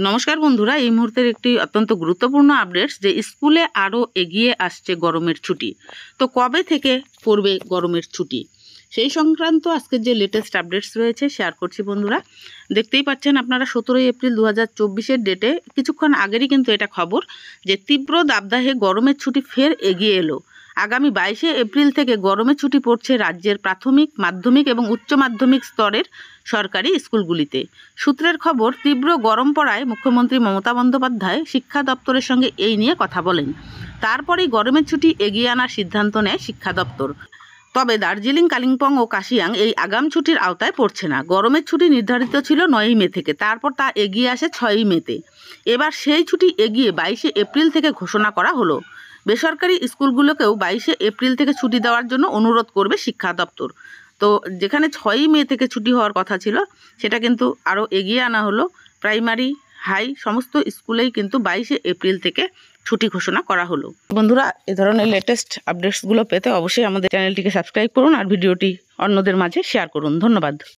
নমস্কার বন্ধুরা, এই মুহূর্তের একটি অত্যন্ত গুরুত্বপূর্ণ আপডেটস যে স্কুলে আরও এগিয়ে আসছে গরমের ছুটি। তো কবে থেকে পড়বে গরমের ছুটি সেই সংক্রান্ত আজকের যে লেটেস্ট আপডেটস রয়েছে শেয়ার করছি বন্ধুরা। দেখতেই পাচ্ছেন আপনারা 17 এপ্রিল 2024-এর ডেটে কিছুক্ষণ আগেরই কিন্তু এটা খবর যে তীব্র দাবদাহে গরমের ছুটি ফের এগিয়ে এলো। আগামী 22 এপ্রিল থেকে গরমের ছুটি পড়ছে রাজ্যের প্রাথমিক, মাধ্যমিক এবং উচ্চ মাধ্যমিক স্তরের সরকারি স্কুলগুলিতে। সূত্রের খবর, তীব্র গরম পড়ায় মুখ্যমন্ত্রী মমতা বন্দ্যোপাধ্যায় শিক্ষা দপ্তরের সঙ্গে এই নিয়ে কথা বলেন। তারপরেই গরমের ছুটি এগিয়ে আনার সিদ্ধান্ত নেয় শিক্ষা দপ্তর। তবে দার্জিলিং, কালিম্পং ও কাশিয়াং এই আগাম ছুটির আওতায় পড়ছে না। গরমের ছুটি নির্ধারিত ছিল 9 মে থেকে, তারপর তা এগিয়ে আসে 6 মেতে। এবার সেই ছুটি এগিয়ে 22 এপ্রিল থেকে ঘোষণা করা হলো। বেসরকারি স্কুলগুলোকেও 22 এপ্রিল থেকে ছুটি দেওয়ার জন্য অনুরোধ করবে শিক্ষা দপ্তর। তো যেখানে 6 মে থেকে ছুটি হওয়ার কথা ছিল সেটা কিন্তু আরও এগিয়ে আনা হলো। প্রাইমারি, হাই সমস্ত স্কুলেই কিন্তু 22 এপ্রিল থেকে ছুটি ঘোষণা করা হলো। বন্ধুরা, এ ধরনের লেটেস্ট আপডেটসগুলো পেতে অবশ্যই আমাদের চ্যানেলটিকে সাবস্ক্রাইব করুন আর ভিডিওটি অন্যদের মাঝে শেয়ার করুন। ধন্যবাদ।